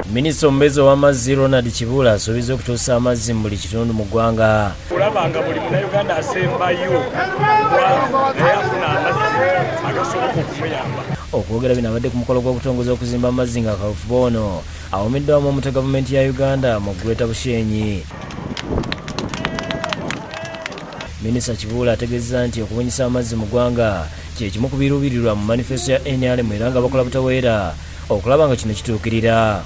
Minisita omubeezi w'amazzi Ronald Kibula asuubiza okutuusa amazzi mu buli kitundu mu ggwanga. Olabanga buli munnayuganda asembayo yafuna amazzi agasoboka okumuyamba. Okwogera bino abadde ku mukolo gw'okutongoza okuzimba amazzi nga kaweefube ono awumiddwa wamu omutwe gavumenti ya Uganda mu ggweta Bushenyi. Minisita Kibula ategeezezza nti okubunyisa amazzi mu ggwanga kye kimu ku biruubirirwa mu manifesto ya NRM era nga bakola butaweera okulaba nga kino kituukirira.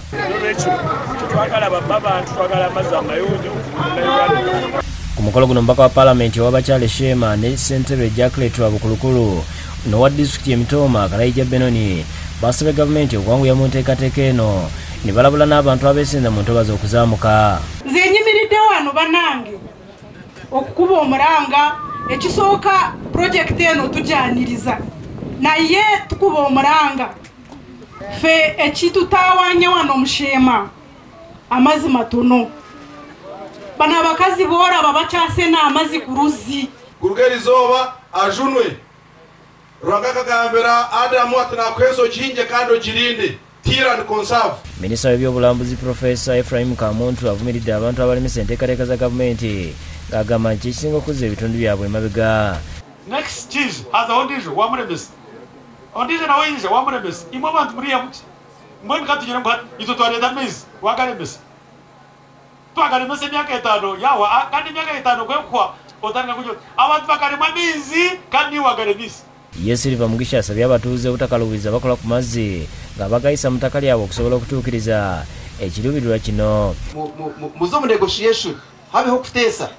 Ku mukolo guno omubaka wa Paalamenti ow'abakyala Shema ne ssentebe Jacqueline Wabukulukulu n'owa disitulikiti Mitooma Kalayija Benoni basabye gavumenti okuwanguya mu nteekateeka eno ne balabula n'abantu abeesenza mu ntobazi okuzaamuka. Nze nyimiridde wano bannange okukuba omulanga ekisooka pulojekiti eno tujyaniriza naye tukuba omulanga fe ekitutaawanya wano Mushema amazzi matono bano abakazi boolaba bakyasena amazzi ku luzzi gurugerizoba ajunwe rwangakagambira adamu atinakweso kinje kandi okirinde tira and conserve. Minisita w'ebyobulambuzi Profesa Ephraim Kamuntu avumiridde abantu abalemesa enteekateeka za gavumenti ng'agamba nti ekisinga okuzza ebitundu byabwe emabega. Next cheese has ondijo wamulemesa ondijo nawe inje wamulemesa imwe abantu muriya muki mbweni katugire ngo ito twareda mezi wagalemesa twagalemesa emyaka 5 yawa kandi emyaka 5 kwekwa otanga kujo abantu bakalema mizi kandi wagalemisa. Ye Silva Mugisha asabye abatuuze obutakaluubiriza bakola ku mazzi nga bagayisa mu ttaka lyabwe okusobola okutuukiriza ekiruubirirwa kino. Muzo mu negotiation habeho okuteesa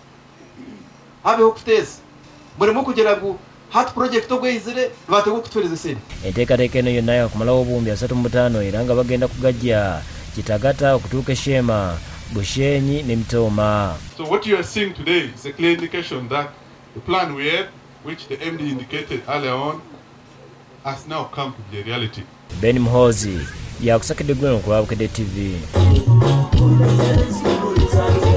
mulimu kugira ngu hati project ogweyizire batega okutuuriza sente. Enteekateeka eno yonna yaakumalawo obuwumbi 35 era nga bagenda kugajja Kitagata okutuuka Shema, Bushenyi ne Mitooma. So what you are seeing today is a clear indication that the plan we had, which the MD indicated earlier on, has now come to be a reality. Ben Mhozi yakusakidde gwe ku Bukedde TV.